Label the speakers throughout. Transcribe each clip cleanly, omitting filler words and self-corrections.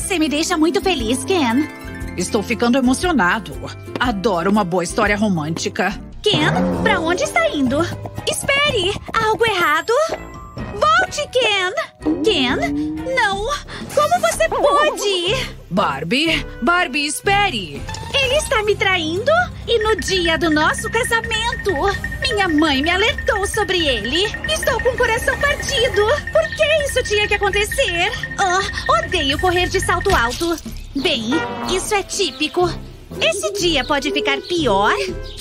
Speaker 1: Você me deixa muito feliz, Ken.
Speaker 2: Estou ficando emocionado. Adoro uma boa história romântica.
Speaker 1: Ken, pra onde está indo? Espere! Há algo errado? Volte, Ken! Ken? Não! Como você pode?
Speaker 2: Barbie, espere!
Speaker 1: Ele está me traindo? E no dia do nosso casamento? Minha mãe me alertou sobre ele. Estou com o coração partido. Por que isso tinha que acontecer? Odeio correr de salto alto. Bem, isso é típico. Esse dia pode ficar pior?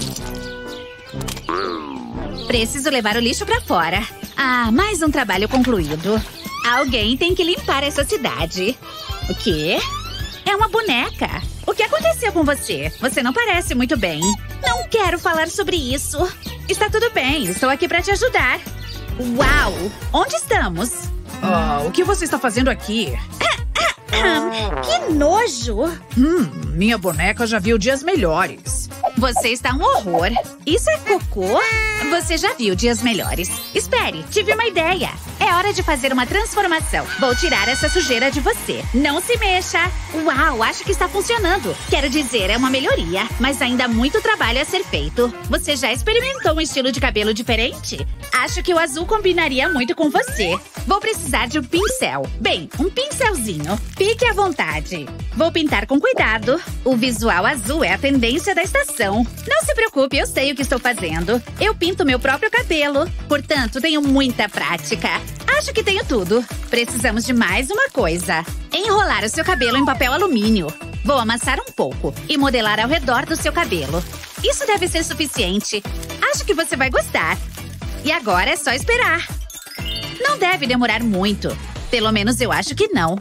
Speaker 1: Preciso levar o lixo pra fora. Mais um trabalho concluído. Alguém tem que limpar essa cidade. O quê? É uma boneca. O que aconteceu com você? Você não parece muito bem. Não quero falar sobre isso. Está tudo bem, estou aqui pra te ajudar. Uau! Onde estamos?
Speaker 2: O que você está fazendo aqui?
Speaker 1: Que nojo!
Speaker 2: Minha boneca já viu dias melhores.
Speaker 1: Você está um horror. Isso é cocô? Você já viu dias melhores. Espere, tive uma ideia. É hora de fazer uma transformação. Vou tirar essa sujeira de você. Não se mexa. Uau, acho que está funcionando. Quero dizer, é uma melhoria. Mas ainda há muito trabalho a ser feito. Você já experimentou um estilo de cabelo diferente? Acho que o azul combinaria muito com você. Vou precisar de um pincel. Bem, um pincelzinho. Fique à vontade. Vou pintar com cuidado. O visual azul é a tendência da estação. Não se preocupe, eu sei o que estou fazendo. Eu pinto meu próprio cabelo. Portanto, tenho muita prática. Acho que tenho tudo. Precisamos de mais uma coisa. Enrolar o seu cabelo em papel alumínio. Vou amassar um pouco e modelar ao redor do seu cabelo. Isso deve ser suficiente. Acho que você vai gostar. E agora é só esperar. Não deve demorar muito. Pelo menos eu acho que não.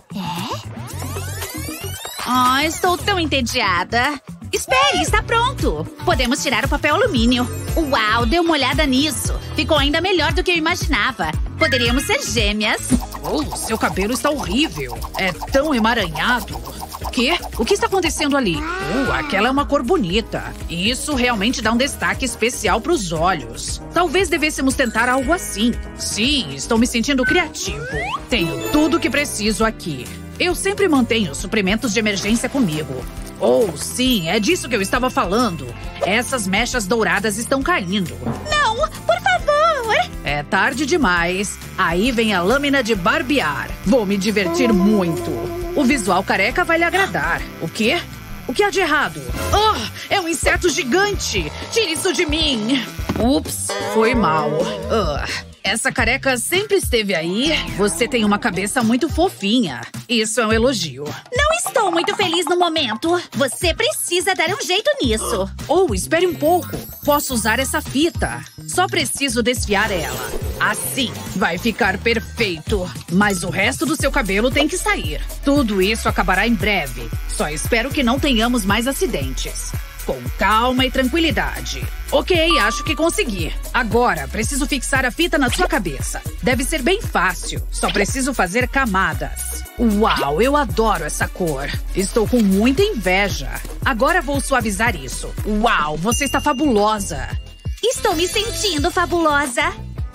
Speaker 1: Estou tão entediada. Espere, está pronto. Podemos tirar o papel alumínio. Uau, dê uma olhada nisso. Ficou ainda melhor do que eu imaginava. Poderíamos ser gêmeas.
Speaker 2: Seu cabelo está horrível. É tão emaranhado. Quê? O que está acontecendo ali? Aquela é uma cor bonita. Isso realmente dá um destaque especial para os olhos. Talvez devêssemos tentar algo assim. Sim, estou me sentindo criativo. Tenho tudo o que preciso aqui. Eu sempre mantenho suprimentos de emergência comigo. Sim, é disso que eu estava falando. Essas mechas douradas estão caindo.
Speaker 1: Não, por favor!
Speaker 2: É tarde demais. Aí vem a lâmina de barbear. Vou me divertir muito. O visual careca vai lhe agradar. O quê? O que há de errado? É um inseto gigante! Tire isso de mim! Ups, foi mal. Essa careca sempre esteve aí. Você tem uma cabeça muito fofinha. Isso é um elogio.
Speaker 1: Não estou muito feliz no momento. Você precisa dar um jeito nisso.
Speaker 2: Espere um pouco. Posso usar essa fita. Só preciso desfiar ela. Assim, vai ficar perfeito. Mas o resto do seu cabelo tem que sair. Tudo isso acabará em breve. Só espero que não tenhamos mais acidentes. Com calma e tranquilidade. Ok, acho que consegui. Agora, preciso fixar a fita na sua cabeça. Deve ser bem fácil. Só preciso fazer camadas. Uau, eu adoro essa cor. Estou com muita inveja. Agora vou suavizar isso. Uau, você está fabulosa.
Speaker 1: Estou me sentindo fabulosa.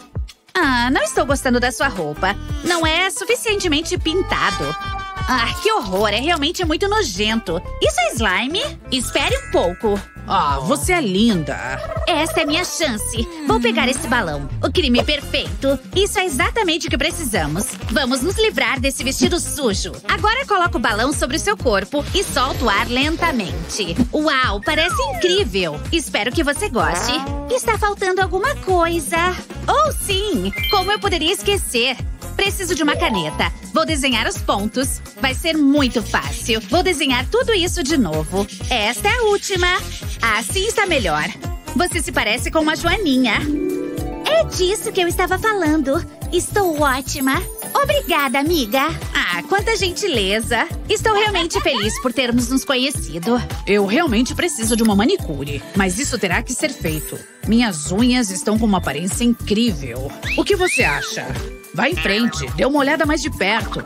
Speaker 1: Não estou gostando da sua roupa. Não é suficientemente pintado. Que horror, é realmente muito nojento. Isso é slime? Espere um pouco.
Speaker 2: Você é linda.
Speaker 1: Esta é minha chance. Vou pegar esse balão. O crime perfeito. Isso é exatamente o que precisamos. Vamos nos livrar desse vestido sujo. Agora coloco o balão sobre o seu corpo e solto o ar lentamente. Uau, parece incrível. Espero que você goste. Está faltando alguma coisa. Sim! Como eu poderia esquecer? Preciso de uma caneta. Vou desenhar os pontos. Vai ser muito fácil. Vou desenhar tudo isso de novo. Esta é a última. Assim está melhor. Você se parece com uma joaninha. É disso que eu estava falando. Estou ótima. Obrigada, amiga. Quanta gentileza. Estou realmente feliz por termos nos conhecido.
Speaker 2: Eu realmente preciso de uma manicure. Mas isso terá que ser feito. Minhas unhas estão com uma aparência incrível. O que você acha? Vá em frente, dê uma olhada mais de perto.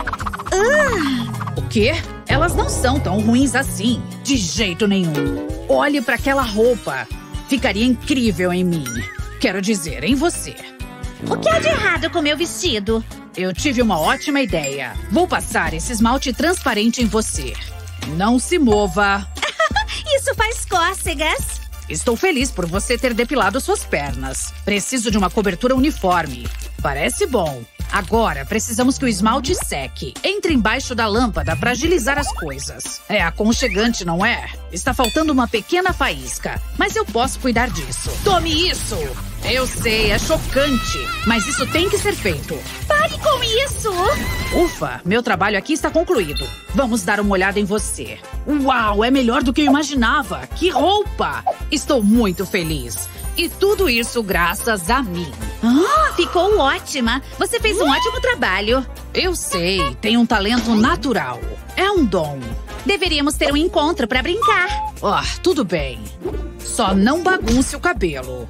Speaker 2: O quê? Elas não são tão ruins assim. De jeito nenhum. Olhe para aquela roupa. Ficaria incrível em mim. Quero dizer, em você.
Speaker 1: O que há de errado com meu vestido?
Speaker 2: Eu tive uma ótima ideia. Vou passar esse esmalte transparente em você. Não se mova.
Speaker 1: Isso faz cócegas.
Speaker 2: Estou feliz por você ter depilado suas pernas. Preciso de uma cobertura uniforme. Parece bom. Agora, precisamos que o esmalte seque. Entre embaixo da lâmpada para agilizar as coisas. É aconchegante, não é? Está faltando uma pequena faísca. Mas eu posso cuidar disso. Tome isso! Eu sei, é chocante. Mas isso tem que ser feito.
Speaker 1: Pare com isso!
Speaker 2: Ufa, meu trabalho aqui está concluído. Vamos dar uma olhada em você. Uau, é melhor do que eu imaginava. Que roupa! Estou muito feliz. E tudo isso graças a mim.
Speaker 1: Ficou ótima. Você fez um ótimo trabalho.
Speaker 2: Eu sei, tem um talento natural. É um dom.
Speaker 1: Deveríamos ter um encontro para brincar.
Speaker 2: Tudo bem. Só não bagunce o cabelo.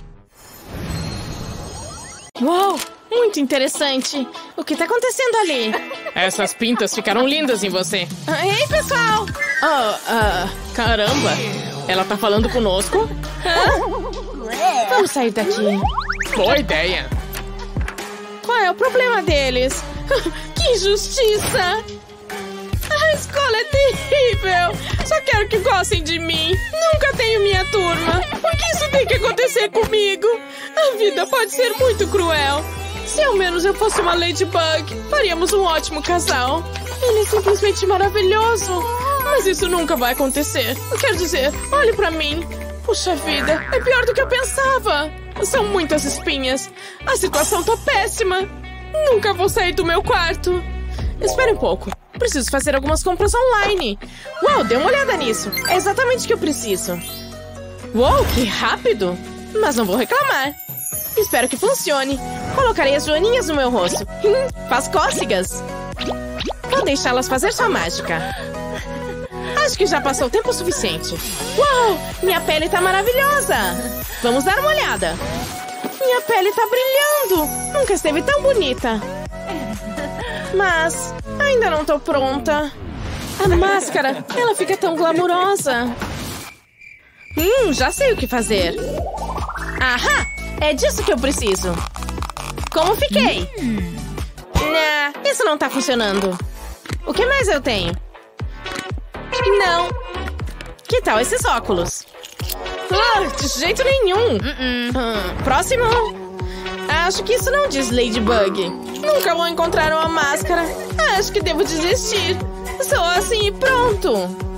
Speaker 3: Uau, muito interessante. O que tá acontecendo ali?
Speaker 4: Essas pintas ficaram lindas em você.
Speaker 3: Ei, pessoal!
Speaker 4: Caramba! Ela tá falando conosco?
Speaker 3: Vamos sair daqui.
Speaker 4: Boa ideia!
Speaker 3: Qual é o problema deles? Que injustiça! A escola é terrível! Só quero que gostem de mim. Nunca tenho minha turma. Por que isso tem que acontecer comigo? A vida pode ser muito cruel. Se ao menos eu fosse uma Ladybug, faríamos um ótimo casal. Ele é simplesmente maravilhoso. Mas isso nunca vai acontecer. Quer dizer, olhe pra mim. Puxa vida, é pior do que eu pensava. São muitas espinhas. A situação tá péssima. Nunca vou sair do meu quarto. Espere um pouco. Preciso fazer algumas compras online. Uau, dê uma olhada nisso. É exatamente o que eu preciso. Uau, que rápido. Mas não vou reclamar. Espero que funcione. Colocarei as joaninhas no meu rosto. Faz cócegas. Vou deixá-las fazer sua mágica. Acho que já passou o tempo suficiente. Uau, minha pele tá maravilhosa. Vamos dar uma olhada. Minha pele tá brilhando. Nunca esteve tão bonita. Mas ainda não tô pronta. A máscara, ela fica tão glamurosa. Já sei o que fazer. Ahá, é disso que eu preciso. Como fiquei? Isso não tá funcionando. O que mais eu tenho? Não. Que tal esses óculos? De jeito nenhum. Próximo. Acho que isso não diz Ladybug. Nunca vou encontrar uma máscara. Acho que devo desistir. Sou assim e pronto.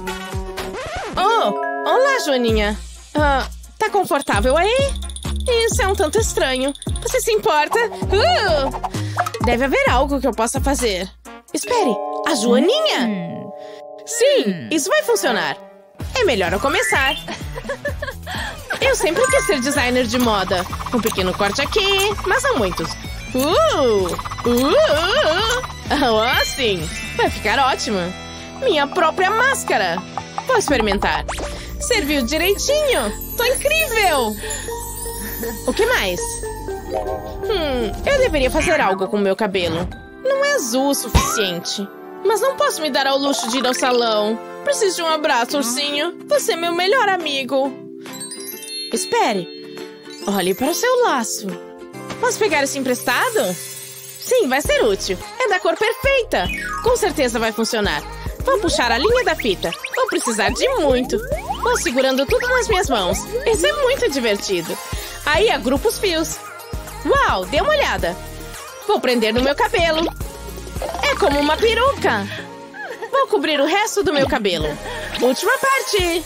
Speaker 3: Olá, Joaninha. Tá confortável aí? Isso é um tanto estranho. Você se importa? Deve haver algo que eu possa fazer. Espere, a Joaninha? Sim, isso vai funcionar. É melhor eu começar. Eu sempre quis ser designer de moda. Um pequeno corte aqui, mas não muitos. Sim, vai ficar ótimo. Minha própria máscara. Vou experimentar. Serviu direitinho. Tô incrível. O que mais? Eu deveria fazer algo com o meu cabelo. Não é azul o suficiente. Mas não posso me dar ao luxo de ir ao salão. Preciso de um abraço, ursinho. Você é meu melhor amigo. Espere. Olhe para o seu laço. Posso pegar esse emprestado? Sim, vai ser útil. É da cor perfeita. Com certeza vai funcionar. Vou puxar a linha da fita. Vou precisar de muito. Vou segurando tudo nas minhas mãos. Isso é muito divertido. Aí agrupo os fios. Uau, dê uma olhada. Vou prender no meu cabelo. É como uma peruca. Vou cobrir o resto do meu cabelo. Última parte.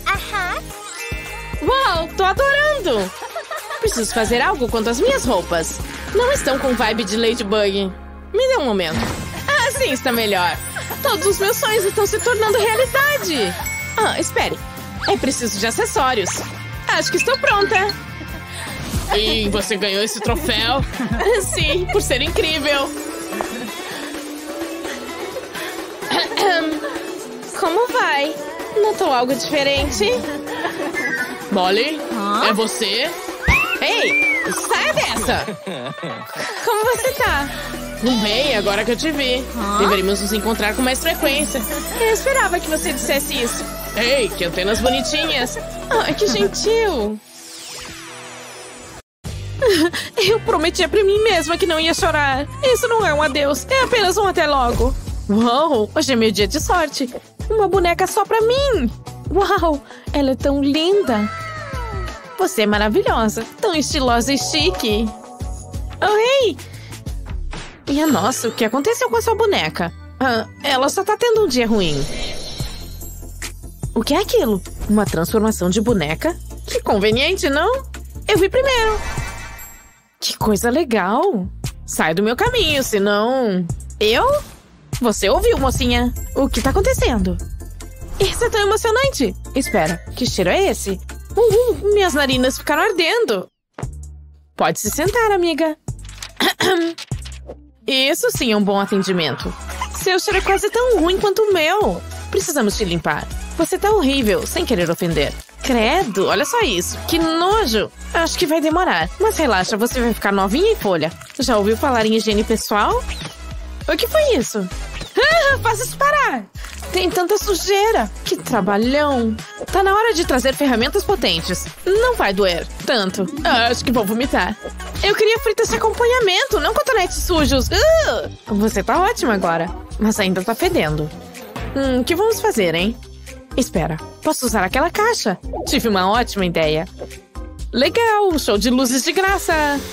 Speaker 3: Uau, tô adorando. Preciso fazer algo quanto às minhas roupas. Não estão com vibe de Ladybug. Me dê um momento. Sim, está melhor. Todos os meus sonhos estão se tornando realidade. Espere. É preciso de acessórios. Acho que estou pronta.
Speaker 4: E você ganhou esse troféu?
Speaker 3: Sim, por ser incrível. Como vai? Notou algo diferente?
Speaker 4: Molly, é você?
Speaker 3: Ei, saia dessa! Como você tá?
Speaker 4: Bem, agora que eu te vi. Deveríamos nos encontrar com mais frequência.
Speaker 3: Eu esperava que você dissesse isso.
Speaker 4: Ei, que antenas bonitinhas.
Speaker 3: Que gentil. Eu prometia pra mim mesma que não ia chorar. Isso não é um adeus, é apenas um até logo. Uau, hoje é meu dia de sorte. Uma boneca só pra mim. Uau, ela é tão linda. Você é maravilhosa, tão estilosa e chique. Oh, ei! Minha nossa, o que aconteceu com a sua boneca? Ela só tá tendo um dia ruim. O que é aquilo? Uma transformação de boneca? Que conveniente, não? Eu vi primeiro. Que coisa legal. Sai do meu caminho, senão... Eu? Você ouviu, mocinha? O que tá acontecendo? Isso é tão emocionante. Espera, que cheiro é esse? Minhas narinas ficaram ardendo. Pode se sentar, amiga. Isso sim é um bom atendimento. Seu cheiro é quase tão ruim quanto o meu. Precisamos te limpar. Você tá horrível, sem querer ofender. Credo, olha só isso. Que nojo. Acho que vai demorar. Mas relaxa, você vai ficar novinha em folha. Já ouviu falar em higiene pessoal? O que foi isso? Faça isso parar. Tem tanta sujeira. Que trabalhão. Tá na hora de trazer ferramentas potentes. Não vai doer tanto. Acho que vou vomitar. Eu queria fritas de acompanhamento, não cotonetes sujos. Você tá ótima agora. Mas ainda tá fedendo. O que vamos fazer, hein? Espera, posso usar aquela caixa? Tive uma ótima ideia. Legal, show de luzes de graça.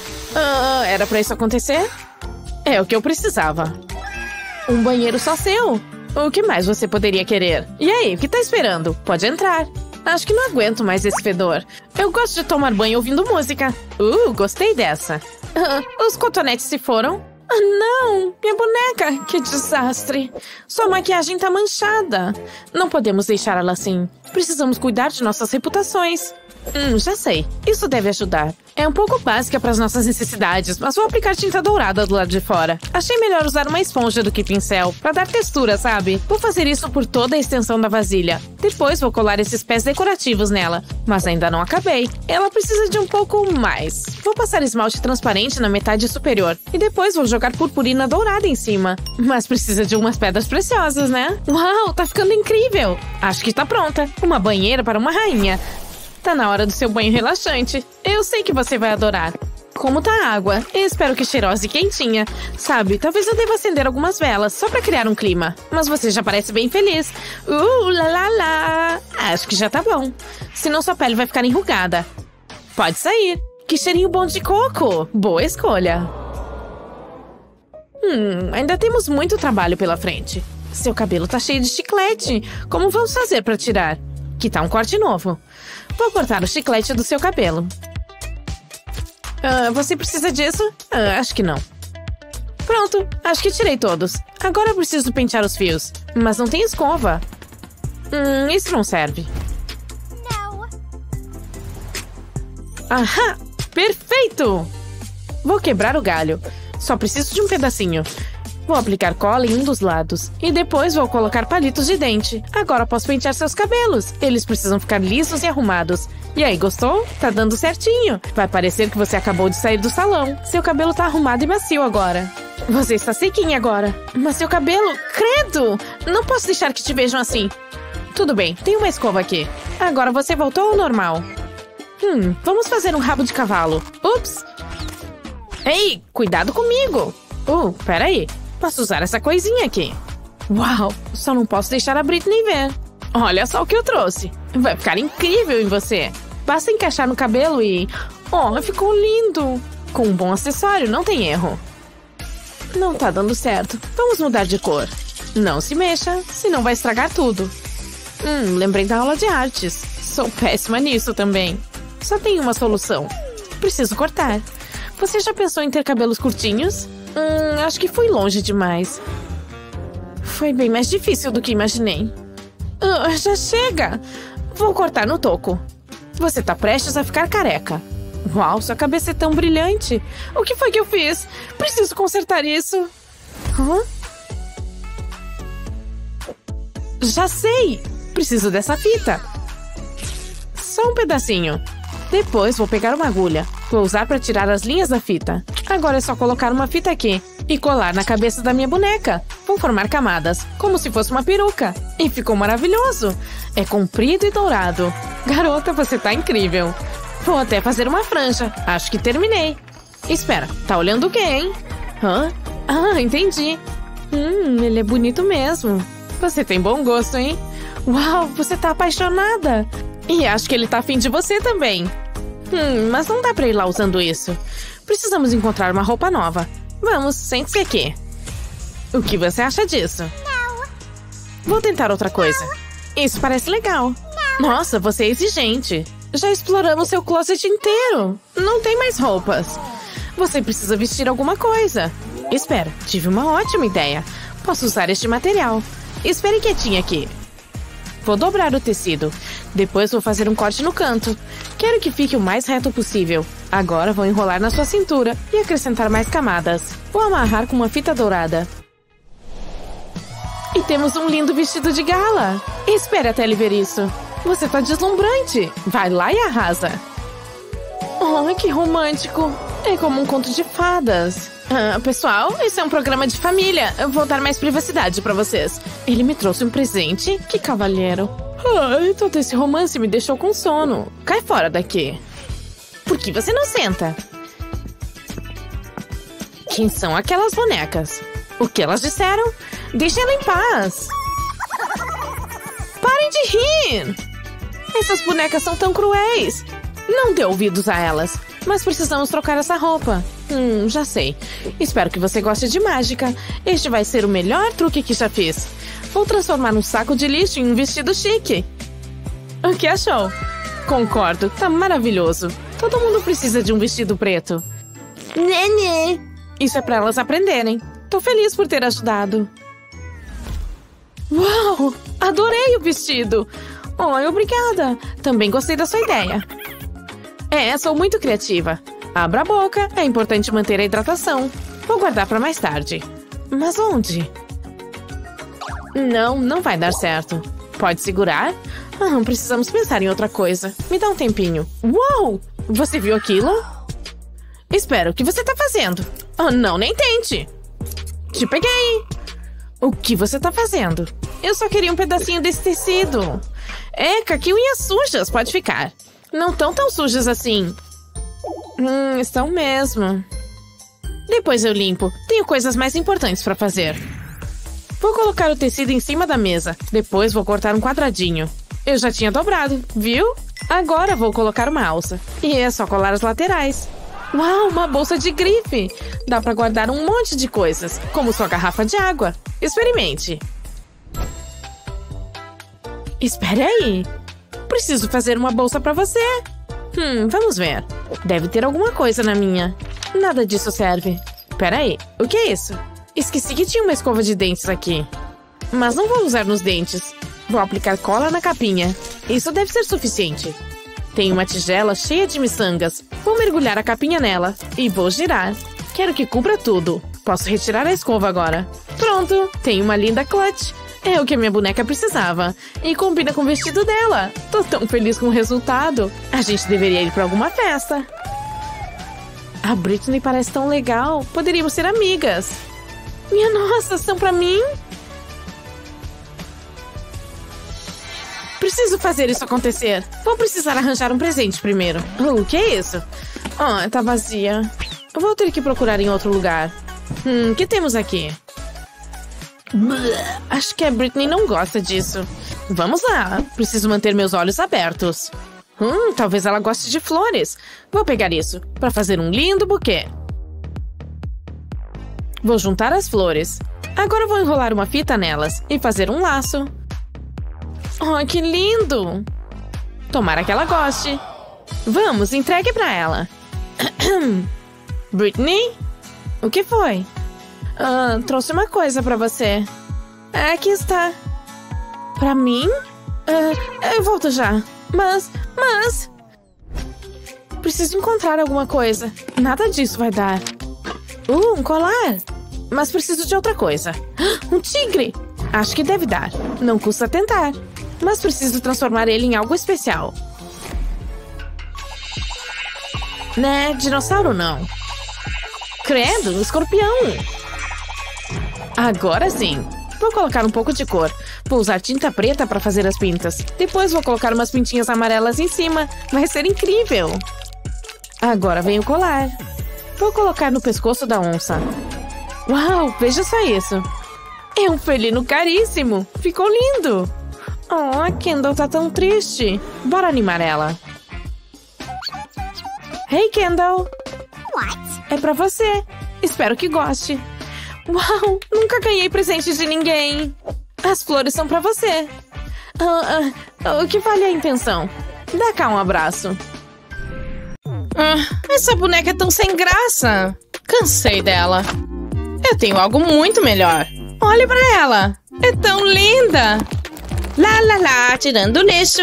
Speaker 3: Era pra isso acontecer? É o que eu precisava. Um banheiro só seu. O que mais você poderia querer? E aí, o que tá esperando? Pode entrar. Acho que não aguento mais esse fedor. Eu gosto de tomar banho ouvindo música. Gostei dessa. Os cotonetes se foram? Não, minha boneca, que desastre. Sua maquiagem tá manchada. Não podemos deixar ela assim. Precisamos cuidar de nossas reputações. Já sei, isso deve ajudar. É um pouco básica para as nossas necessidades, mas vou aplicar tinta dourada do lado de fora. Achei melhor usar uma esponja do que pincel, para dar textura, sabe? Vou fazer isso por toda a extensão da vasilha. Depois vou colar esses pés decorativos nela. Mas ainda não acabei. Ela precisa de um pouco mais. Vou passar esmalte transparente na metade superior. E depois vou jogar purpurina dourada em cima. Mas precisa de umas pedras preciosas, né? Uau, tá ficando incrível! Acho que tá pronta. Uma banheira para uma rainha. Tá na hora do seu banho relaxante. Eu sei que você vai adorar. Como tá a água? Espero que cheirosa e quentinha. Sabe, talvez eu deva acender algumas velas, só pra criar um clima. Mas você já parece bem feliz. Lá, lá, lá. Acho que já tá bom. Senão sua pele vai ficar enrugada. Pode sair. Que cheirinho bom de coco. Boa escolha. Ainda temos muito trabalho pela frente. Seu cabelo tá cheio de chiclete. Como vamos fazer pra tirar? Que tá um corte novo. Vou cortar o chiclete do seu cabelo. Você precisa disso? Acho que não. Pronto, acho que tirei todos. Agora eu preciso pentear os fios. Mas não tem escova. Isso não serve. Ahá! Perfeito! Vou quebrar o galho. Só preciso de um pedacinho. Vou aplicar cola em um dos lados. E depois vou colocar palitos de dente. Agora posso pentear seus cabelos. Eles precisam ficar lisos e arrumados. E aí, gostou? Tá dando certinho. Vai parecer que você acabou de sair do salão. Seu cabelo tá arrumado e macio agora. Você está sequinha agora. Mas seu cabelo... Credo! Não posso deixar que te vejam assim. Tudo bem, tem uma escova aqui. Agora você voltou ao normal. Vamos fazer um rabo de cavalo. Ups! Ei, cuidado comigo! Peraí. Posso usar essa coisinha aqui. Uau, só não posso deixar a Britney ver. Olha só o que eu trouxe. Vai ficar incrível em você. Basta encaixar no cabelo e... ficou lindo. Com um bom acessório, não tem erro. Não tá dando certo. Vamos mudar de cor. Não se mexa, senão vai estragar tudo. Lembrei da aula de artes. Sou péssima nisso também. Só tem uma solução. Preciso cortar. Você já pensou em ter cabelos curtinhos? Acho que fui longe demais. Foi bem mais difícil do que imaginei. Já chega! Vou cortar no toco. Você tá prestes a ficar careca. Uau, sua cabeça é tão brilhante. O que foi que eu fiz? Preciso consertar isso. Já sei! Preciso dessa fita. Só um pedacinho. Depois vou pegar uma agulha. Vou usar para tirar as linhas da fita. Agora é só colocar uma fita aqui e colar na cabeça da minha boneca. Vou formar camadas, como se fosse uma peruca. E ficou maravilhoso. É comprido e dourado. Garota, você tá incrível. Vou até fazer uma franja. Acho que terminei. Espera, tá olhando o quê, hein? Hã? Ah, entendi. Ele é bonito mesmo. Você tem bom gosto, hein? Uau, você tá apaixonada. E acho que ele tá afim de você também. Mas não dá pra ir lá usando isso. Precisamos encontrar uma roupa nova. Vamos, sente-se aqui. O que você acha disso? Não. Vou tentar outra coisa. Isso parece legal. Nossa, você é exigente. Já exploramos seu closet inteiro. Não tem mais roupas. Você precisa vestir alguma coisa. Espera, tive uma ótima ideia. Posso usar este material. Espere quietinha aqui. Vou dobrar o tecido. Depois vou fazer um corte no canto. Quero que fique o mais reto possível. Agora vou enrolar na sua cintura e acrescentar mais camadas. Vou amarrar com uma fita dourada. E temos um lindo vestido de gala. Espere até ele ver isso. Você tá deslumbrante. Vai lá e arrasa. Oh, que romântico. É como um conto de fadas. Pessoal, esse é um programa de família. Eu vou dar mais privacidade pra vocês. Ele me trouxe um presente? Que cavalheiro. Ai, todo esse romance me deixou com sono. Cai fora daqui. Por que você não senta? Quem são aquelas bonecas? O que elas disseram? Deixem ela em paz. Parem de rir. Essas bonecas são tão cruéis. Não dê ouvidos a elas. Mas precisamos trocar essa roupa. Já sei. Espero que você goste de mágica. Este vai ser o melhor truque que já fiz. Vou transformar um saco de lixo em um vestido chique. O que achou? Concordo, tá maravilhoso. Todo mundo precisa de um vestido preto. Nenê. Isso é pra elas aprenderem. Tô feliz por ter ajudado. Uau! Adorei o vestido. Oh, obrigada. Também gostei da sua ideia. Sou muito criativa. Abra a boca, é importante manter a hidratação. Vou guardar pra mais tarde. Mas onde? Não vai dar certo. Pode segurar? Precisamos pensar em outra coisa. Me dá um tempinho. Uau! Você viu aquilo? Espera, o que você tá fazendo? Não, nem tente. Te peguei. O que você tá fazendo? Eu só queria um pedacinho desse tecido. Eca, que unhas sujas, pode ficar. Não tão sujas assim. Estão mesmo. Depois eu limpo. Tenho coisas mais importantes pra fazer. Vou colocar o tecido em cima da mesa. Depois vou cortar um quadradinho. Eu já tinha dobrado, viu? Agora vou colocar uma alça. E é só colar as laterais. Uau, uma bolsa de grife. Dá pra guardar um monte de coisas, como sua garrafa de água. Experimente. Espere aí. Preciso fazer uma bolsa pra você. Vamos ver. Deve ter alguma coisa na minha. Nada disso serve. Peraí, o que é isso? Esqueci que tinha uma escova de dentes aqui. Mas não vou usar nos dentes. Vou aplicar cola na capinha. Isso deve ser suficiente. Tenho uma tigela cheia de miçangas. Vou mergulhar a capinha nela. E vou girar. Quero que cubra tudo. Posso retirar a escova agora. Pronto, tenho uma linda clutch. É o que a minha boneca precisava. E combina com o vestido dela. Tô tão feliz com o resultado. A gente deveria ir pra alguma festa. A Britney parece tão legal. Poderíamos ser amigas. Minha nossa, são pra mim? Preciso fazer isso acontecer. Vou precisar arranjar um presente primeiro. O que é isso? Tá vazia. Vou ter que procurar em outro lugar. O que temos aqui? Acho que a Britney não gosta disso. Vamos lá. Preciso manter meus olhos abertos. Talvez ela goste de flores. Vou pegar isso para fazer um lindo buquê. Vou juntar as flores. Agora vou enrolar uma fita nelas e fazer um laço. Que lindo! Tomara que ela goste. Vamos, entregue pra ela. Britney? O que foi? Trouxe uma coisa pra você. Aqui está. Pra mim? Eu volto já. Mas... Preciso encontrar alguma coisa. Nada disso vai dar. Um colar. Mas preciso de outra coisa. Um tigre. Acho que deve dar. Não custa tentar. Mas preciso transformar ele em algo especial. Né, dinossauro não. Credo, escorpião. Agora sim. Vou colocar um pouco de cor. Vou usar tinta preta para fazer as pintas. Depois vou colocar umas pintinhas amarelas em cima. Vai ser incrível. Agora vem o colar. Vou colocar no pescoço da onça. Uau, veja só isso. É um felino caríssimo. Ficou lindo. Oh, a Kendall tá tão triste. Bora animar ela. Hey, Kendall. É pra você. Espero que goste. Uau, nunca ganhei presente de ninguém. As flores são pra você. O que vale a intenção? Dá cá um abraço. Essa boneca é tão sem graça. Cansei dela. Eu tenho algo muito melhor. Olhe pra ela. É tão linda. Lá, lá, lá, tirando o lixo.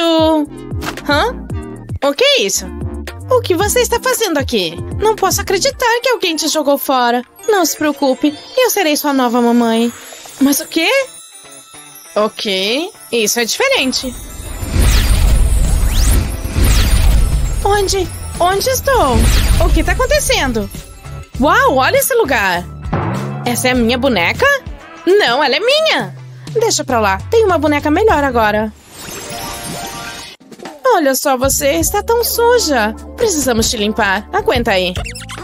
Speaker 3: O que é isso? O que você está fazendo aqui? Não posso acreditar que alguém te jogou fora. Não se preocupe, eu serei sua nova mamãe. Mas o quê? Ok, isso é diferente. Onde estou? O que está acontecendo? Uau, olha esse lugar. Essa é a minha boneca? Não, ela é minha. Deixa pra lá, tem uma boneca melhor agora. Olha só, você está tão suja. Precisamos te limpar. Aguenta aí.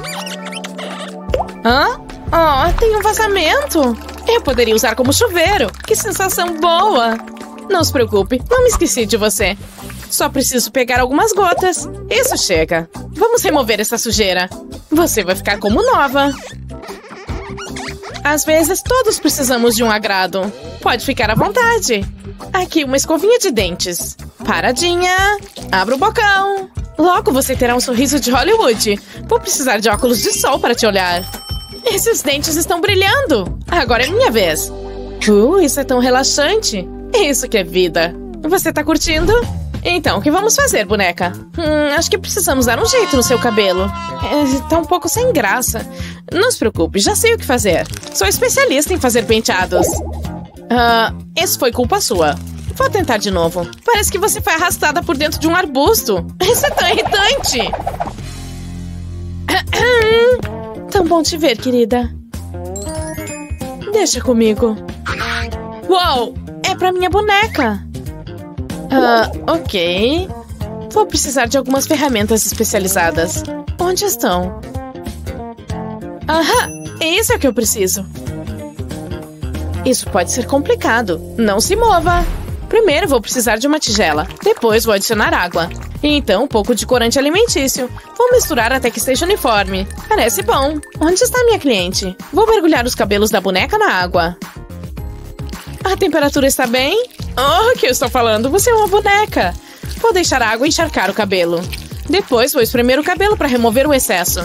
Speaker 3: Tem um vazamento. Eu poderia usar como chuveiro. Que sensação boa. Não se preocupe, não me esqueci de você. Só preciso pegar algumas gotas. Isso chega. Vamos remover essa sujeira. Você vai ficar como nova. Às vezes, todos precisamos de um agrado. Pode ficar à vontade. Aqui, uma escovinha de dentes. Paradinha. Abra o bocão. Logo você terá um sorriso de Hollywood. Vou precisar de óculos de sol para te olhar. Esses dentes estão brilhando. Agora é minha vez. Isso é tão relaxante. Isso que é vida. Você tá curtindo? Então, o que vamos fazer, boneca? Acho que precisamos dar um jeito no seu cabelo. Tá um pouco sem graça. Não se preocupe, já sei o que fazer. Sou especialista em fazer penteados. Isso foi culpa sua. Vou tentar de novo. Parece que você foi arrastada por dentro de um arbusto. Isso é tão irritante. Tão bom te ver, querida. Deixa comigo. Uau, é pra minha boneca. Ok. Vou precisar de algumas ferramentas especializadas. Onde estão? Isso é o que eu preciso. Isso pode ser complicado. Não se mova. Primeiro vou precisar de uma tigela. Depois vou adicionar água. E então um pouco de corante alimentício. Vou misturar até que esteja uniforme. Parece bom. Onde está minha cliente? Vou mergulhar os cabelos da boneca na água. A temperatura está bem? O que eu estou falando? Você é uma boneca. Vou deixar a água encharcar o cabelo. Depois vou espremer o cabelo para remover o excesso.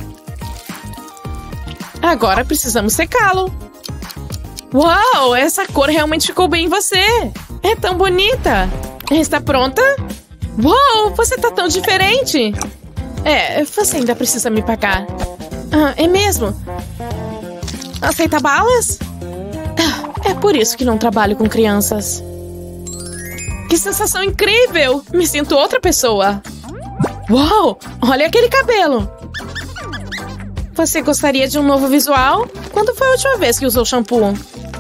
Speaker 3: Agora precisamos secá-lo. Uau, essa cor realmente ficou bem em você. É tão bonita. Está pronta? Uau, você tá tão diferente. Você ainda precisa me pagar. É mesmo? Aceita balas? É por isso que não trabalho com crianças. Que sensação incrível! Me sinto outra pessoa. Uau, olha aquele cabelo. Você gostaria de um novo visual? Quando foi a última vez que usou shampoo?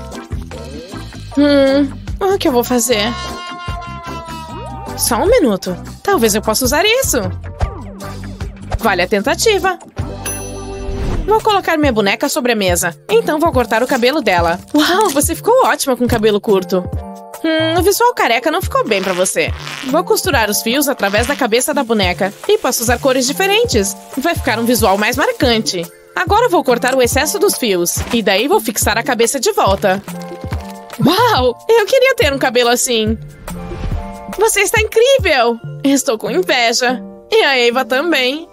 Speaker 3: O que eu vou fazer? Só um minuto. Talvez eu possa usar isso. Vale a tentativa. Vou colocar minha boneca sobre a mesa. Então vou cortar o cabelo dela. Uau, você ficou ótima com cabelo curto. O visual careca não ficou bem pra você. Vou costurar os fios através da cabeça da boneca. E posso usar cores diferentes. Vai ficar um visual mais marcante. Agora vou cortar o excesso dos fios. E daí vou fixar a cabeça de volta. Uau, eu queria ter um cabelo assim. Você está incrível. Estou com inveja. E a Eva também.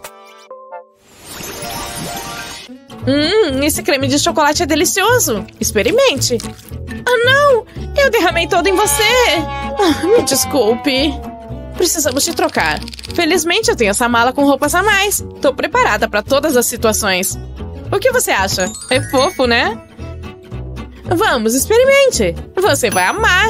Speaker 3: Esse creme de chocolate é delicioso. Experimente. Não! Eu derramei todo em você! Me desculpe. Precisamos te trocar. Felizmente eu tenho essa mala com roupas a mais. Tô preparada para todas as situações. O que você acha? É fofo, né? Vamos, experimente. Você vai amar.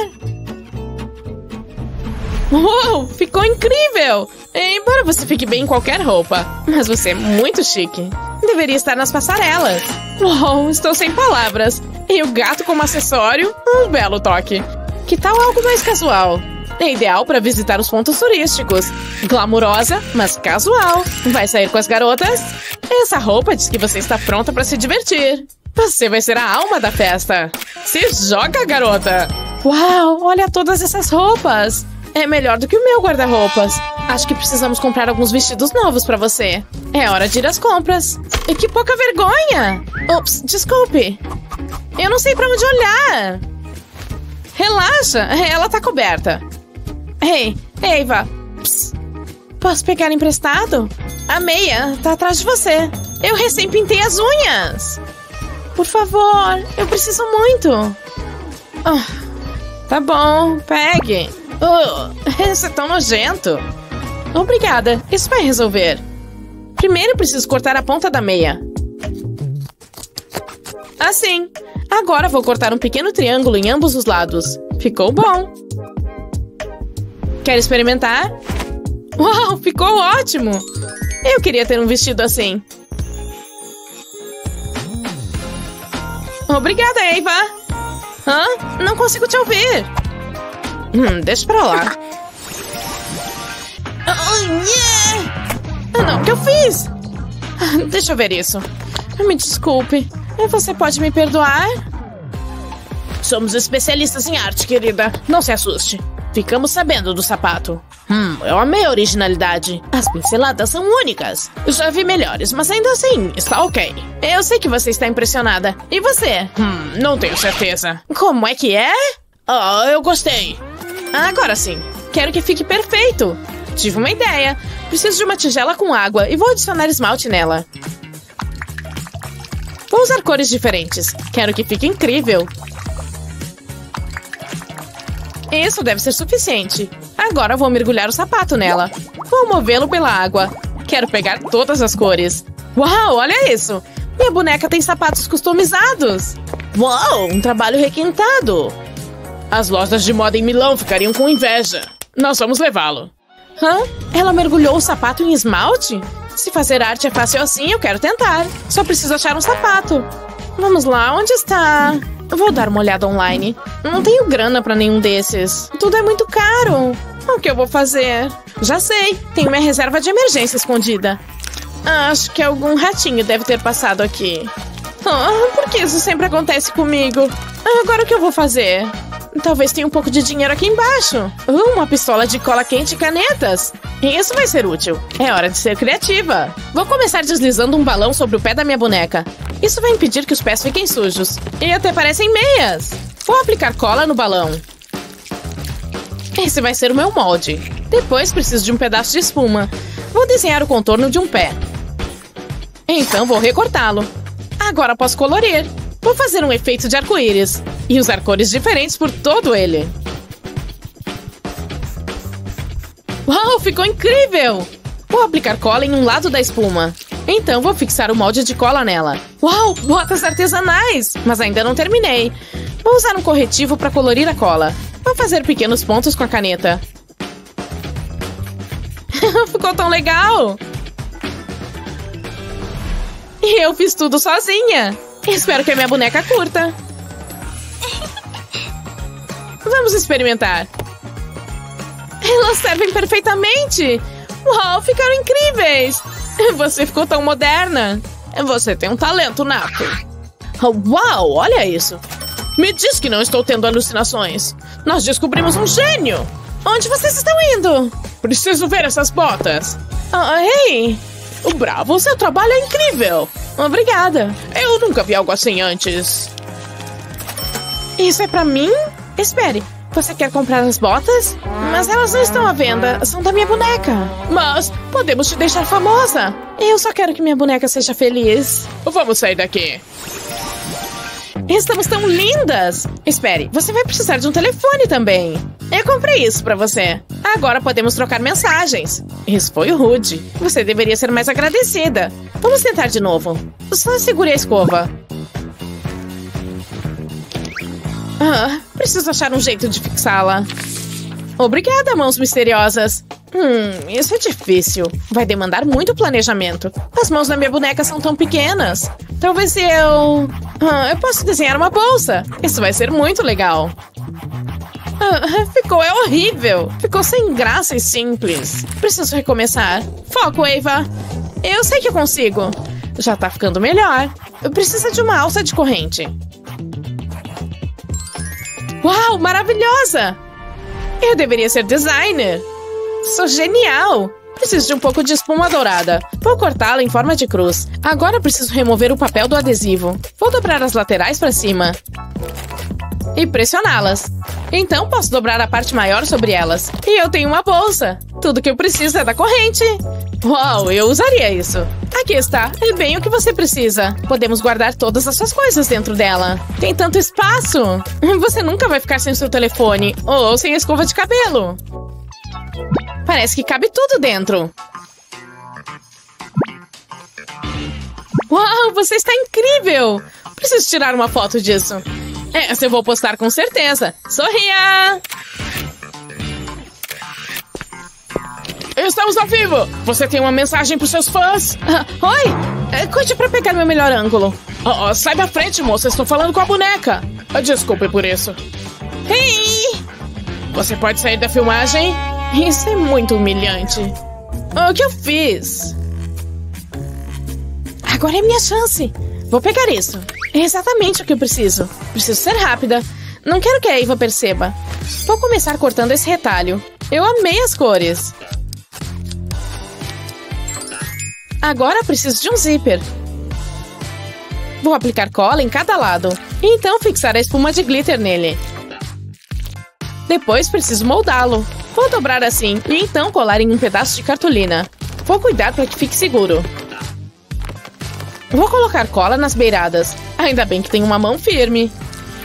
Speaker 3: Uou, ficou incrível! Embora você fique bem em qualquer roupa. Mas você é muito chique. Deveria estar nas passarelas. Uou, estou sem palavras. E o gato como acessório? Um belo toque. Que tal algo mais casual? É ideal para visitar os pontos turísticos. Glamurosa, mas casual. Vai sair com as garotas?
Speaker 4: Essa roupa diz que você está pronta para se divertir. Você vai ser a alma da festa. Se joga, garota! Uau, olha todas essas roupas. É melhor do que o meu guarda-roupas. Acho que precisamos comprar alguns vestidos novos pra você. É hora de ir às compras. E que pouca vergonha! Ops, desculpe. Eu não sei pra onde olhar. Relaxa, ela tá coberta. Ei, Eva. Psst. Posso pegar emprestado? A meia tá atrás de você. Eu recém pintei as unhas. Por favor, eu preciso muito. Tá bom, pegue. Isso é tão nojento. Obrigada, isso vai resolver. Primeiro preciso cortar a ponta da meia. Assim. Agora vou cortar um pequeno triângulo em ambos os lados. Ficou bom. Quer experimentar? Uau, ficou ótimo. Eu queria ter um vestido assim. Obrigada, Eva. Hã? Não consigo te ouvir. Deixa pra lá. Não, o que eu fiz? Deixa eu ver isso. Me desculpe. Você pode me perdoar? Somos especialistas em arte, querida. Não se assuste. Ficamos sabendo do sapato. Eu amei a originalidade. As pinceladas são únicas. Eu já vi melhores, mas ainda assim, está ok. Eu sei que você está impressionada. E você? Não tenho certeza. Como é que é? Eu gostei. Agora sim. Quero que fique perfeito. Tive uma ideia. Preciso de uma tigela com água e vou adicionar esmalte nela. Vou usar cores diferentes. Quero que fique incrível. Isso deve ser suficiente. Agora vou mergulhar o sapato nela. Vou movê-lo pela água. Quero pegar todas as cores. Uau, olha isso. Minha boneca tem sapatos customizados. Uau, um trabalho requintado. As lojas de moda em Milão ficariam com inveja. Nós vamos levá-lo. Ela mergulhou o sapato em esmalte? Se fazer arte é fácil assim, eu quero tentar. Só preciso achar um sapato. Vamos lá, onde está? Vou dar uma olhada online. Não tenho grana pra nenhum desses. Tudo é muito caro. O que eu vou fazer? Já sei, tenho minha reserva de emergência escondida. Acho que algum ratinho deve ter passado aqui. Por que isso sempre acontece comigo? Agora o que eu vou fazer? Talvez tenha um pouco de dinheiro aqui embaixo. Uma pistola de cola quente e canetas. Isso vai ser útil. É hora de ser criativa. Vou começar deslizando um balão sobre o pé da minha boneca. Isso vai impedir que os pés fiquem sujos. E até parecem meias. Vou aplicar cola no balão. Esse vai ser o meu molde. Depois preciso de um pedaço de espuma. Vou desenhar o contorno de um pé. Então vou recortá-lo. Agora posso colorir. Vou fazer um efeito de arco-íris e usar cores diferentes por todo ele. Uau, ficou incrível! Vou aplicar cola em um lado da espuma. Então vou fixar o molde de cola nela. Uau, botas artesanais! Mas ainda não terminei. Vou usar um corretivo para colorir a cola. Vou fazer pequenos pontos com a caneta. Ficou tão legal! E eu fiz tudo sozinha. Espero que a minha boneca curta. Vamos experimentar. Elas servem perfeitamente. Uau, ficaram incríveis. Você ficou tão moderna. Você tem um talento nato. Uau, olha isso. Me diz que não estou tendo alucinações. Nós descobrimos um gênio. Onde vocês estão indo? Preciso ver essas botas. Ei! Bravo, seu trabalho é incrível. Obrigada. Eu nunca vi algo assim antes. Isso é pra mim? Espere, você quer comprar as botas? Mas elas não estão à venda, são da minha boneca. Mas podemos te deixar famosa. Eu só quero que minha boneca seja feliz. Vamos sair daqui. Estamos tão lindas! Espere, você vai precisar de um telefone também. Eu comprei isso pra você. Agora podemos trocar mensagens. Isso foi rude. Você deveria ser mais agradecida. Vamos tentar de novo. Só segure a escova. Preciso achar um jeito de fixá-la. Obrigada, mãos misteriosas. Isso é difícil. Vai demandar muito planejamento. As mãos da minha boneca são tão pequenas. Talvez eu posso desenhar uma bolsa. Isso vai ser muito legal. Ficou horrível. Ficou sem graça e simples. Preciso recomeçar. Foco, Eva. Eu sei que eu consigo. Já tá ficando melhor. Precisa de uma alça de corrente. Uau, maravilhosa! Eu deveria ser designer. Sou genial! Preciso de um pouco de espuma dourada. Vou cortá-la em forma de cruz. Agora preciso remover o papel do adesivo. Vou dobrar as laterais para cima. E pressioná-las. Então posso dobrar a parte maior sobre elas. E eu tenho uma bolsa. Tudo que eu preciso é da corrente. Uau, eu usaria isso. Aqui está, é bem o que você precisa. Podemos guardar todas as suas coisas dentro dela. Tem tanto espaço. Você nunca vai ficar sem seu telefone ou sem escova de cabelo. Parece que cabe tudo dentro. Uau, você está incrível! Preciso tirar uma foto disso. Essa eu vou postar com certeza. Sorria! Estamos ao vivo! Você tem uma mensagem para os seus fãs? Oi! Cuide para pegar meu melhor ângulo. Sai da frente, moça. Estou falando com a boneca. Desculpe por isso. Ei! Você pode sair da filmagem? Isso é muito humilhante. O que eu fiz? Agora é minha chance. Vou pegar isso. É exatamente o que eu preciso. Preciso ser rápida. Não quero que a Eva perceba. Vou começar cortando esse retalho. Eu amei as cores. Agora preciso de um zíper. Vou aplicar cola em cada lado. E então fixar a espuma de glitter nele. Depois preciso moldá-lo. Vou dobrar assim e então colar em um pedaço de cartolina. Vou cuidar para que fique seguro. Vou colocar cola nas beiradas. Ainda bem que tenho uma mão firme.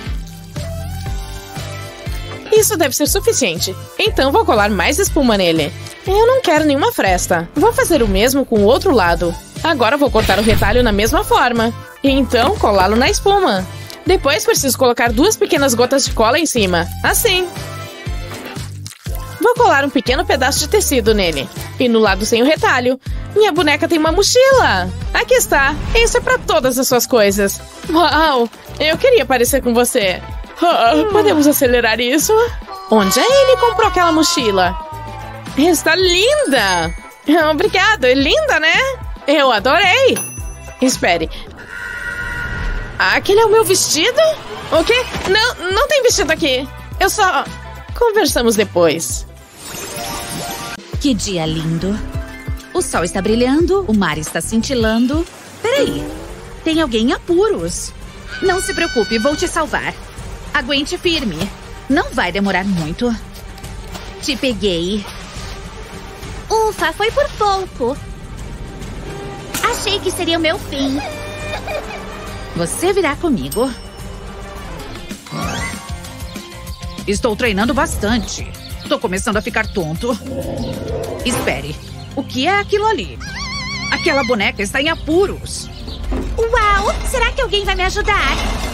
Speaker 4: Isso deve ser suficiente. Então vou colar mais espuma nele. Eu não quero nenhuma fresta. Vou fazer o mesmo com o outro lado. Agora vou cortar o retalho na mesma forma. E então colá-lo na espuma. Depois preciso colocar 2 pequenas gotas de cola em cima. Assim. Vou colar um pequeno pedaço de tecido nele. E no lado sem o retalho. Minha boneca tem uma mochila. Aqui está. Isso é para todas as suas coisas. Uau! Eu queria parecer com você. Podemos acelerar isso? Onde ele comprou aquela mochila? Está linda! Obrigada, é linda, né? Eu adorei! Espere. Aquele é o meu vestido? O quê? Não tem vestido aqui. Eu só... Conversamos depois.
Speaker 1: Que dia lindo. O sol está brilhando, o mar está cintilando. Peraí, tem alguém em apuros. Não se preocupe, vou te salvar. Aguente firme. Não vai demorar muito. Te peguei.
Speaker 5: Ufa, foi por pouco. Achei que seria o meu fim.
Speaker 1: Você virá comigo. Estou treinando bastante. Tô começando a ficar tonto. Espere. O que é aquilo ali? Aquela boneca está em apuros.
Speaker 5: Uau! Será que alguém vai me ajudar?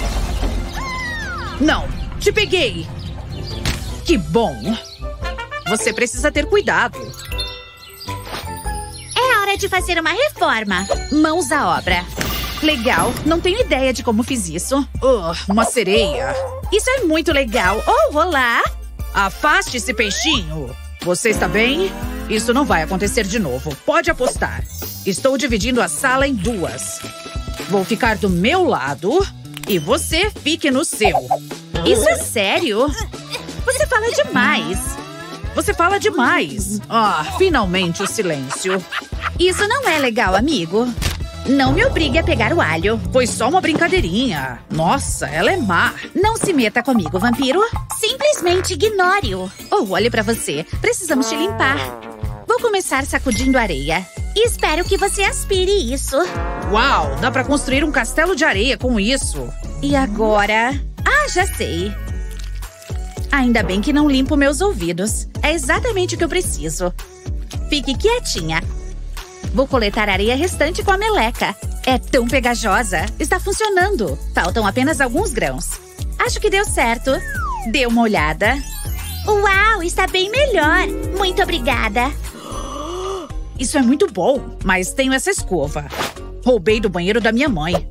Speaker 1: Não, te peguei. Que bom. Você precisa ter cuidado.
Speaker 5: É hora de fazer uma reforma.
Speaker 1: Mãos à obra. Legal, não tenho ideia de como fiz isso. Uma sereia. Isso é muito legal. Oh, olá. Afaste-se, peixinho. Você está bem? Isso não vai acontecer de novo. Pode apostar. Estou dividindo a sala em 2. Vou ficar do meu lado e você fique no seu.
Speaker 5: Isso é sério?
Speaker 1: Você fala demais. Você fala demais. Finalmente o silêncio.
Speaker 5: Isso não é legal, amigo. Não me obrigue a pegar o alho.
Speaker 1: Foi só uma brincadeirinha. Nossa, ela é má.
Speaker 5: Não se meta comigo, vampiro. Simplesmente ignore-o.
Speaker 1: Olhe pra você. Precisamos te limpar.
Speaker 5: Vou começar sacudindo areia. E espero que você aspire isso.
Speaker 1: Uau, dá pra construir um castelo de areia com isso.
Speaker 5: E agora? Já sei.
Speaker 1: Ainda bem que não limpo meus ouvidos. É exatamente o que eu preciso.
Speaker 5: Fique quietinha. Vou coletar a areia restante com a meleca.
Speaker 1: É tão pegajosa. Está funcionando. Faltam apenas alguns grãos.
Speaker 5: Acho que deu certo.
Speaker 1: Dê uma olhada.
Speaker 5: Uau, está bem melhor. Muito obrigada.
Speaker 1: Isso é muito bom, mas tenho essa escova. Roubei do banheiro da minha mãe.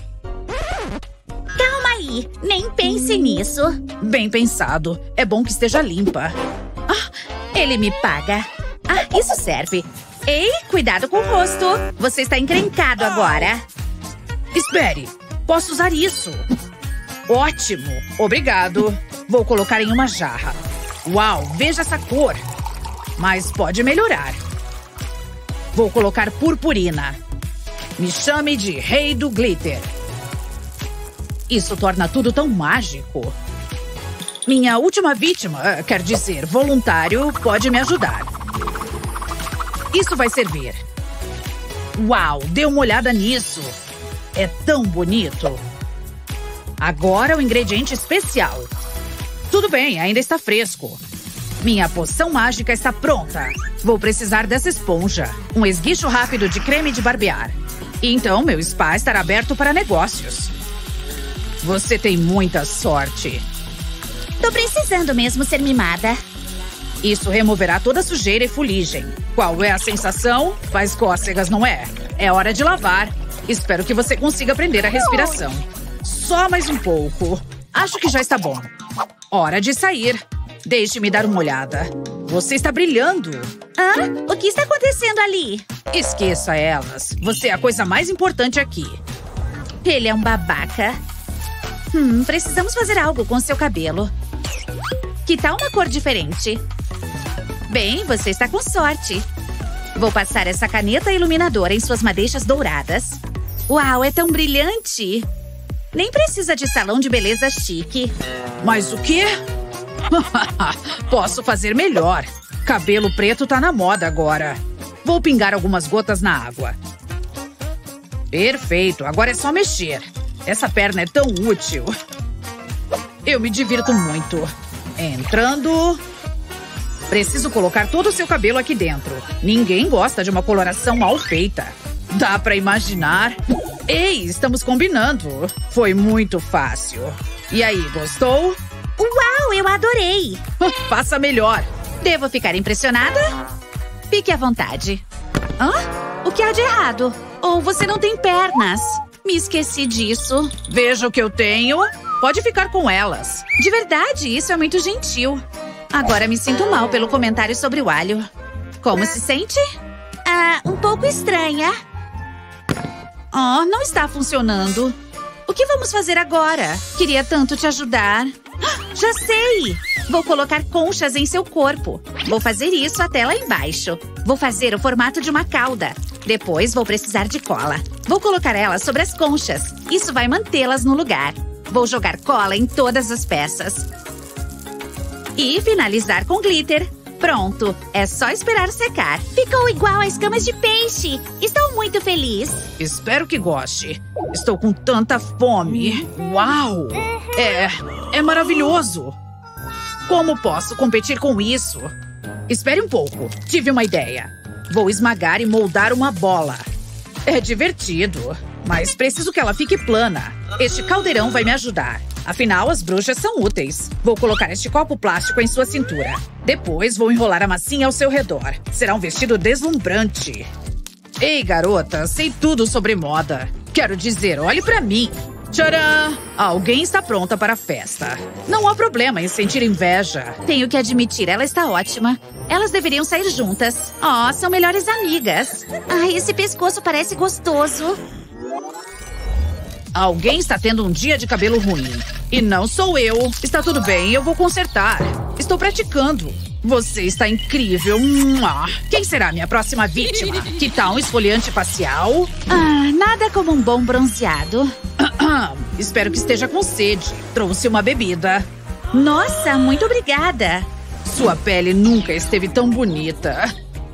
Speaker 5: Calma aí, nem pense nisso.
Speaker 1: Bem pensado. É bom que esteja limpa.
Speaker 5: Ele me paga. Isso serve.
Speaker 1: Ei, cuidado com o rosto. Você está encrencado agora.
Speaker 2: Espere, posso usar isso. Ótimo, obrigado. Vou colocar em uma jarra. Uau, veja essa cor. Mas pode melhorar. Vou colocar purpurina. Me chame de Rei do Glitter. Isso torna tudo tão mágico. Minha última vítima, quer dizer, voluntário, pode me ajudar. Isso vai servir. Uau, dê uma olhada nisso. É tão bonito. Agora o ingrediente especial. Tudo bem, ainda está fresco. Minha poção mágica está pronta. Vou precisar dessa esponja. Um esguicho rápido de creme de barbear. E então meu spa estará aberto para negócios. Você tem muita sorte.
Speaker 5: Tô precisando mesmo ser mimada.
Speaker 2: Isso removerá toda a sujeira e fuligem. Qual é a sensação? Faz cócegas, não é? É hora de lavar. Espero que você consiga aprender a respiração. Só mais um pouco. Acho que já está bom. Hora de sair. Deixe-me dar uma olhada. Você está brilhando.
Speaker 5: Hã? O que está acontecendo ali?
Speaker 2: Esqueça elas. Você é a coisa mais importante aqui.
Speaker 1: Ele é um babaca. Precisamos fazer algo com seu cabelo. Que tal uma cor diferente? Bem, você está com sorte. Vou passar essa caneta iluminadora em suas madeixas douradas. Uau, é tão brilhante! Nem precisa de salão de beleza chique.
Speaker 2: Mas o quê? Posso fazer melhor. Cabelo preto tá na moda agora. Vou pingar algumas gotas na água. Perfeito, agora é só mexer. Essa perna é tão útil. Eu me divirto muito. Entrando. Preciso colocar todo o seu cabelo aqui dentro. Ninguém gosta de uma coloração mal feita. Dá pra imaginar? Ei, estamos combinando. Foi muito fácil. E aí, gostou?
Speaker 5: Uau, eu adorei!
Speaker 2: Faça melhor.
Speaker 1: Devo ficar impressionada? Fique à vontade. Hã? O que há de errado? Ou você não tem pernas? Me esqueci disso.
Speaker 2: Veja o que eu tenho. Pode ficar com elas.
Speaker 1: De verdade, isso é muito gentil. Agora me sinto mal pelo comentário sobre o alho. Como se sente?
Speaker 5: Um pouco estranha.
Speaker 1: Oh, não está funcionando. O que vamos fazer agora? Queria tanto te ajudar. Já sei! Vou colocar conchas em seu corpo. Vou fazer isso até lá embaixo. Vou fazer o formato de uma cauda. Depois vou precisar de cola. Vou colocar elas sobre as conchas. Isso vai mantê-las no lugar. Vou jogar cola em todas as peças. E finalizar com glitter. Pronto, é só esperar secar.
Speaker 5: Ficou igual a escamas de peixe. Estou muito feliz.
Speaker 2: Espero que goste. Estou com tanta fome. Uau! É maravilhoso. Como posso competir com isso? Espere um pouco. Tive uma ideia. Vou esmagar e moldar uma bola. É divertido, mas preciso que ela fique plana. Este caldeirão vai me ajudar. Afinal, as bruxas são úteis. Vou colocar este copo plástico em sua cintura. Depois, vou enrolar a massinha ao seu redor. Será um vestido deslumbrante. Ei, garota, sei tudo sobre moda. Quero dizer, olhe pra mim. Tcharam! Alguém está pronta para a festa. Não há problema em sentir inveja.
Speaker 1: Tenho que admitir, ela está ótima. Elas deveriam sair juntas. Oh, são melhores amigas.
Speaker 5: Ai, esse pescoço parece gostoso.
Speaker 2: Alguém está tendo um dia de cabelo ruim. E não sou eu. Está tudo bem, eu vou consertar. Estou praticando. Você está incrível. Quem será minha próxima vítima? Que tal um esfoliante facial?
Speaker 1: Nada como um bom bronzeado.
Speaker 2: Espero que esteja com sede. Trouxe uma bebida.
Speaker 1: Nossa, muito obrigada.
Speaker 2: Sua pele nunca esteve tão bonita.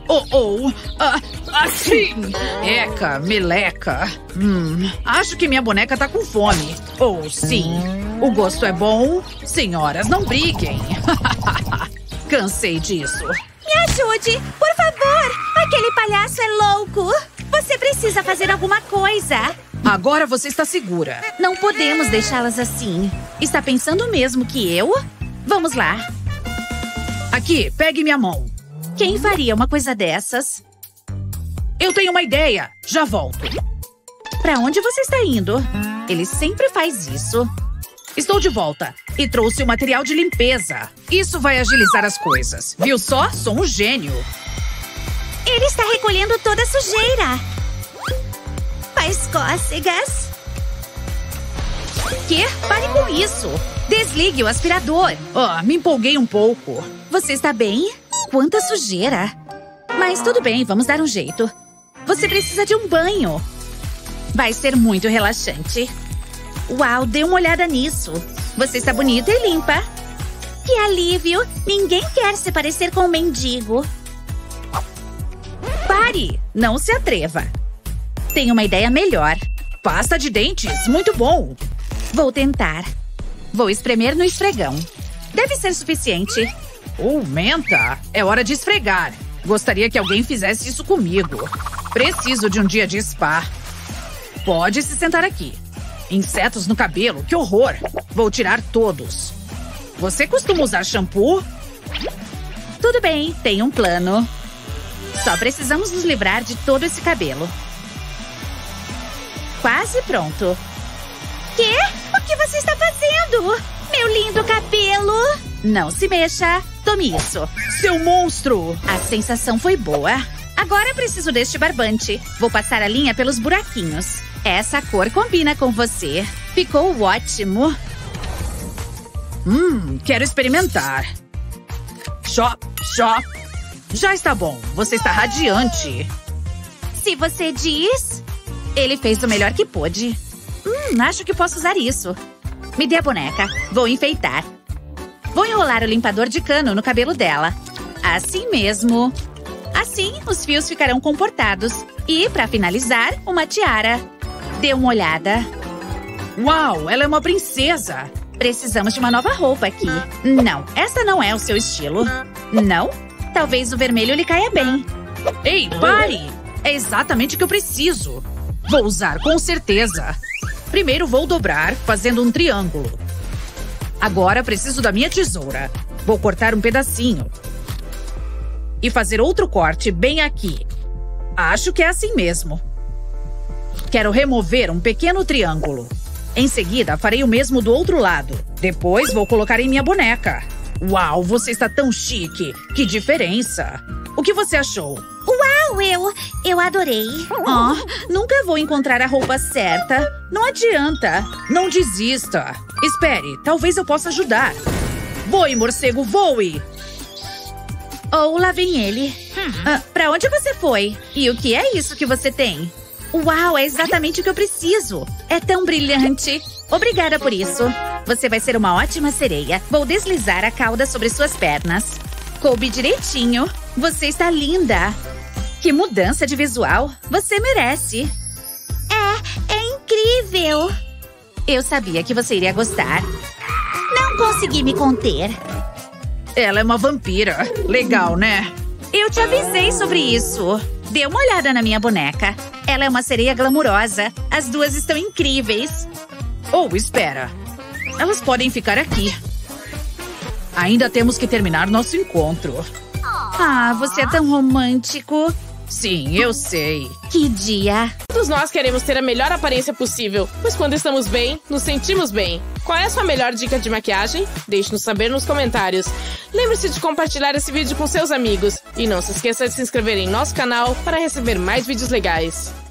Speaker 2: Assim! Eca, meleca. Acho que minha boneca tá com fome. Sim. O gosto é bom? Senhoras, não briguem. Cansei disso.
Speaker 5: Me ajude, por favor. Aquele palhaço é louco. Você precisa fazer alguma coisa.
Speaker 2: Agora você está segura.
Speaker 1: Não podemos deixá-las assim. Está pensando mesmo que eu? Vamos lá.
Speaker 2: Aqui, pegue minha mão.
Speaker 1: Quem faria uma coisa dessas?
Speaker 2: Eu tenho uma ideia. Já volto.
Speaker 1: Pra onde você está indo? Ele sempre faz isso.
Speaker 2: Estou de volta. E trouxe o material de limpeza. Isso vai agilizar as coisas. Viu só? Sou um gênio.
Speaker 5: Ele
Speaker 1: Ele está recolhendo toda a sujeira. Faz cócegas.
Speaker 2: Quê? Pare com isso. Desligue o aspirador. Me empolguei um pouco.
Speaker 1: Você está bem? Quanta sujeira. Mas tudo bem, vamos dar um jeito. Você precisa de um banho. Vai ser muito relaxante. Uau, dê uma olhada nisso. Você está bonita e limpa. Que alívio! Ninguém quer se parecer com um mendigo.
Speaker 2: Pare! Não se atreva.
Speaker 1: Tenho uma ideia melhor.
Speaker 2: Pasta de dentes, muito bom.
Speaker 1: Vou tentar. Vou espremer no esfregão. Deve ser suficiente.
Speaker 2: Menta! É hora de esfregar. Gostaria que alguém fizesse isso comigo. Preciso de um dia de spa. Pode se sentar aqui. Insetos no cabelo, que horror! Vou tirar todos. Você costuma usar shampoo?
Speaker 1: Tudo bem, tenho um plano. Só precisamos nos livrar de todo esse cabelo. Quase pronto. Quê? O que você está fazendo? Meu lindo cabelo! Não se mexa. Tome isso.
Speaker 2: Seu monstro!
Speaker 1: A sensação foi boa. Agora preciso deste barbante. Vou passar a linha pelos buraquinhos. Essa cor combina com você. Ficou ótimo.
Speaker 2: Quero experimentar. Shop. Já está bom. Você está radiante.
Speaker 1: Se você diz... Ele fez o melhor que pôde. Acho que posso usar isso. Me dê a boneca. Vou enfeitar. Vou enrolar o limpador de cano no cabelo dela. Assim mesmo. Assim, os fios ficarão comportados. E, para finalizar, uma tiara. Dê uma olhada.
Speaker 2: Uau, ela é uma princesa.
Speaker 1: Precisamos de uma nova roupa aqui. Não, essa não é o seu estilo. Não? Talvez o vermelho lhe caia bem.
Speaker 2: Ei, pare! É exatamente o que eu preciso. Vou usar com certeza. Primeiro vou dobrar, fazendo um triângulo. Agora preciso da minha tesoura. Vou cortar um pedacinho. E fazer outro corte bem aqui. Acho que é assim mesmo. Quero remover um pequeno triângulo. Em seguida, farei o mesmo do outro lado. Depois, vou colocar em minha boneca. Uau, você está tão chique. Que diferença. O que você achou?
Speaker 5: Uau, eu adorei.
Speaker 1: Nunca vou encontrar a roupa certa. Não adianta.
Speaker 2: Não desista. Espere, talvez eu possa ajudar. Voe, morcego, voe!
Speaker 1: Lá vem ele. Pra onde você foi? E o que é isso que você tem? Uau, é exatamente o que eu preciso. É tão brilhante. Obrigada por isso. Você vai ser uma ótima sereia. Vou deslizar a cauda sobre suas pernas. Coube direitinho. Você está linda. Que mudança de visual. Você merece.
Speaker 5: É incrível.
Speaker 1: Eu sabia que você iria gostar.
Speaker 5: Não consegui me conter.
Speaker 2: Ela é uma vampira. Legal, né?
Speaker 1: Eu te avisei sobre isso. Dê uma olhada na minha boneca. Ela é uma sereia glamurosa. As duas estão incríveis.
Speaker 2: Espera. Elas podem ficar aqui. Ainda temos que terminar nosso encontro.
Speaker 1: Você é tão romântico.
Speaker 2: Sim, eu sei.
Speaker 1: Que dia.
Speaker 4: Todos nós queremos ter a melhor aparência possível, pois quando estamos bem, nos sentimos bem. Qual é a sua melhor dica de maquiagem? Deixe-nos saber nos comentários. Lembre-se de compartilhar esse vídeo com seus amigos. E não se esqueça de se inscrever em nosso canal para receber mais vídeos legais.